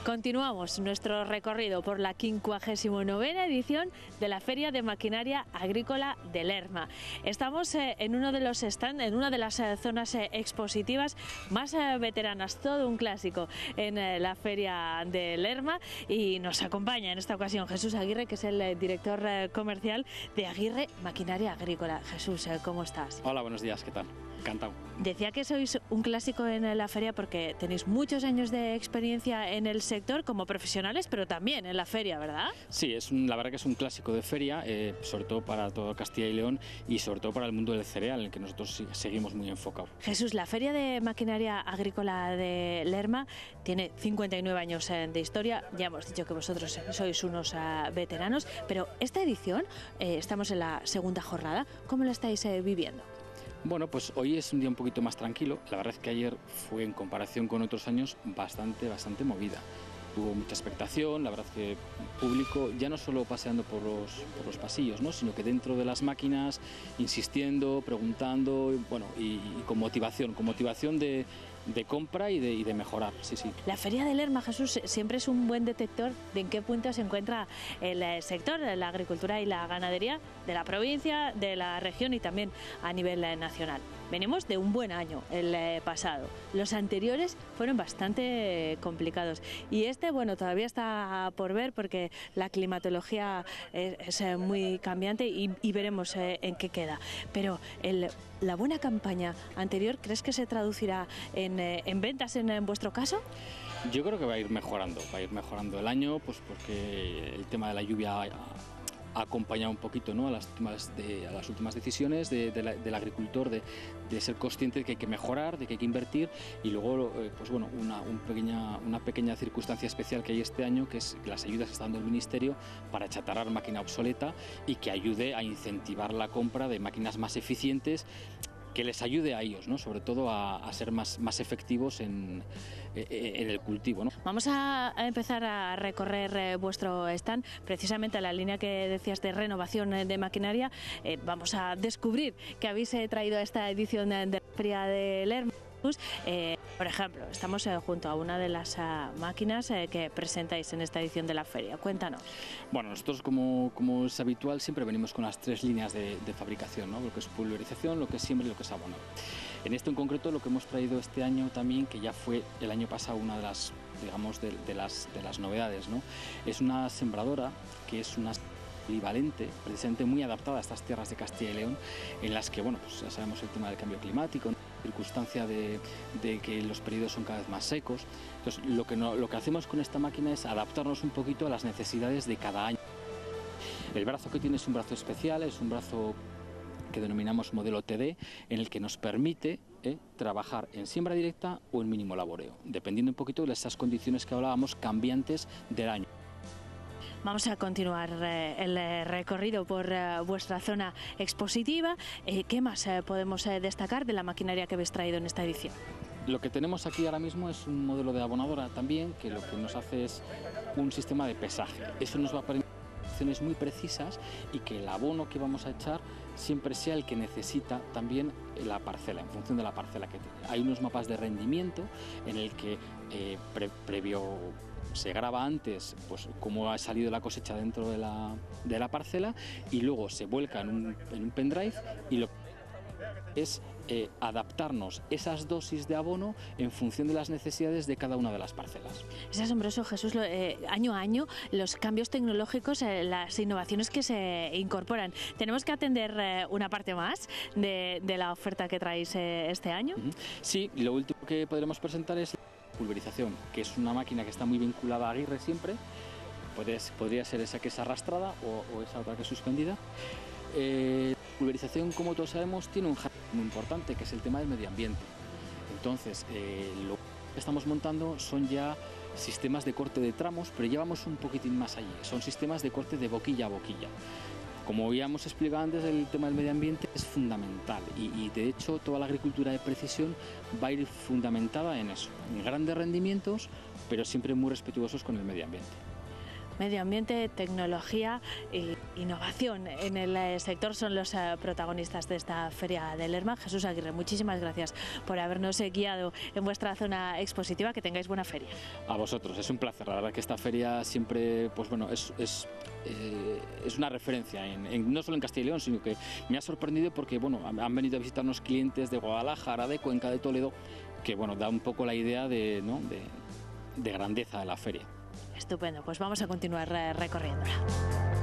Continuamos nuestro recorrido por la 59ª edición de la Feria de Maquinaria Agrícola de Lerma. Estamos en uno de los stands, en una de las zonas expositivas más veteranas, todo un clásico en la Feria de Lerma, y nos acompaña en esta ocasión Jesús Aguirre, que es el director comercial de Aguirre Maquinaria Agrícola. Jesús, ¿cómo estás? Hola, buenos días, ¿qué tal? Encantado. Decía que sois un clásico en la feria porque tenéis muchos años de experiencia en el sector como profesionales, pero también en la feria, ¿verdad? Sí, la verdad que es un clásico de feria, sobre todo para todo Castilla y León y sobre todo para el mundo del cereal, en el que nosotros seguimos muy enfocados. Jesús, la Feria de Maquinaria Agrícola de Lerma tiene 59 años de historia. Ya hemos dicho que vosotros sois unos veteranos, pero esta edición, estamos en la segunda jornada. ¿Cómo la estáis viviendo? Bueno, pues hoy es un día un poquito más tranquilo. La verdad es que ayer fue, en comparación con otros años, bastante movida. Hubo mucha expectación, la verdad es que el público, ya no solo paseando por los pasillos, ¿no?, sino que dentro de las máquinas, insistiendo, preguntando, bueno, y con motivación de compra y de mejorar, sí. La Feria de Lerma, Jesús, siempre es un buen detector de en qué punto se encuentra el sector de la agricultura y la ganadería de la provincia, de la región y también a nivel nacional. Venimos de un buen año el pasado. Los anteriores fueron bastante complicados y bueno, todavía está por ver porque la climatología es muy cambiante y veremos en qué queda. Pero la buena campaña anterior, ¿crees que se traducirá en ventas en vuestro caso? Yo creo que va a ir mejorando el año, pues porque el tema de la lluvia ha acompañado un poquito, ¿no?, a las últimas decisiones del agricultor de ser consciente de que hay que mejorar, de que hay que invertir, y luego pues bueno, una pequeña circunstancia especial que hay este año, que es las ayudas que está dando el Ministerio para achatarrar máquina obsoleta y que ayude a incentivar la compra de máquinas más eficientes, que les ayude a ellos, ¿no?, sobre todo a ser más efectivos en el cultivo, ¿no? Vamos a empezar a recorrer vuestro stand, precisamente a la línea que decías de renovación de maquinaria. Vamos a descubrir que habéis traído a esta edición de la Feria de Lerma. Por ejemplo, estamos junto a una de las máquinas que presentáis en esta edición de la feria. Cuéntanos. Bueno, nosotros, como es habitual, siempre venimos con las tres líneas de fabricación, ¿no?, lo que es pulverización, lo que es siembra y lo que es abono. En esto en concreto, lo que hemos traído este año también, que ya fue el año pasado una de las, digamos, de las novedades, ¿no?, es una sembradora que es una polivalente, precisamente muy adaptada a estas tierras de Castilla y León, en las que, bueno, pues ya sabemos el tema del cambio climático, ¿no?, circunstancia de que los periodos son cada vez más secos. Entonces, lo que hacemos con esta máquina es adaptarnos un poquito a las necesidades de cada año. El brazo que tiene es un brazo especial, es un brazo que denominamos modelo TD, en el que nos permite trabajar en siembra directa o en mínimo laboreo, dependiendo un poquito de esas condiciones que hablábamos cambiantes del año. Vamos a continuar el recorrido por vuestra zona expositiva. ¿Qué más podemos destacar de la maquinaria que habéis traído en esta edición? Lo que tenemos aquí ahora mismo es un modelo de abonadora también, que lo que nos hace es un sistema de pesaje. Eso nos va a permitir acciones muy precisas y que el abono que vamos a echar siempre sea el que necesita también la parcela, en función de la parcela que tiene. Hay unos mapas de rendimiento en el que previo se graba antes pues cómo ha salido la cosecha dentro de la parcela, y luego se vuelca en un pendrive, y lo que es adaptarnos esas dosis de abono en función de las necesidades de cada una de las parcelas. Es asombroso, Jesús, año a año los cambios tecnológicos, las innovaciones que se incorporan. Tenemos que atender una parte más de la oferta que traéis este año. Sí, y lo último que podremos presentar es pulverización, que es una máquina que está muy vinculada a Aguirre siempre. Podría ser esa que es arrastrada o esa otra que es suspendida. Pulverización, como todos sabemos, tiene un hándicap muy importante, que es el tema del medio ambiente. Entonces, lo que estamos montando son ya sistemas de corte de tramos, pero ya vamos un poquitín más allí. Son sistemas de corte de boquilla a boquilla. Como ya hemos explicado antes, el tema del medio ambiente es fundamental y de hecho toda la agricultura de precisión va a ir fundamentada en eso, en grandes rendimientos, pero siempre muy respetuosos con el medio ambiente. Medio ambiente, tecnología e innovación en el sector son los protagonistas de esta Feria del Lerma. Jesús Aguirre, muchísimas gracias por habernos guiado en vuestra zona expositiva. Que tengáis buena feria. A vosotros, es un placer. La verdad que esta feria siempre, pues bueno, es una referencia, no solo en Castilla y León, sino que me ha sorprendido porque bueno, han venido a visitarnos clientes de Guadalajara, de Cuenca, de Toledo, que bueno, da un poco la idea de grandeza de la feria. Estupendo, pues vamos a continuar recorriéndola.